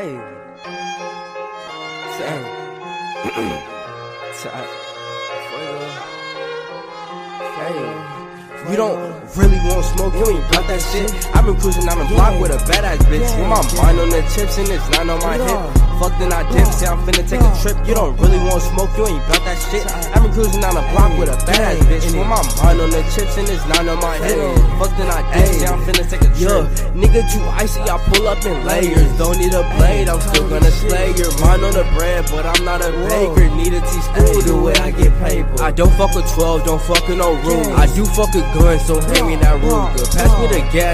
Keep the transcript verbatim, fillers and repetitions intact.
Hey. Hey. You don't really want smoke, you ain't got that shit. I've been cruising down the block with a badass bitch. With my mind on the chips and it's not on my hip. Fuck then I dip, say I'm finna take a trip. You don't really want smoke, you ain't got that shit. I've been cruising down the block with a badass bitch. With my mind on the chips and it's not on my hip. Fuck then I dip, say I'm finna take a trip. Nigga too icy, I pull up in layers. Don't need a blade, I'm still gonna slay your mind on the bread, but I'm not a baker. Need a T-school the way I get paid. I don't fuck with twelve, don't fuck with no rules. I do fuck with guns, so hand me that Ruger. Pass me the gas.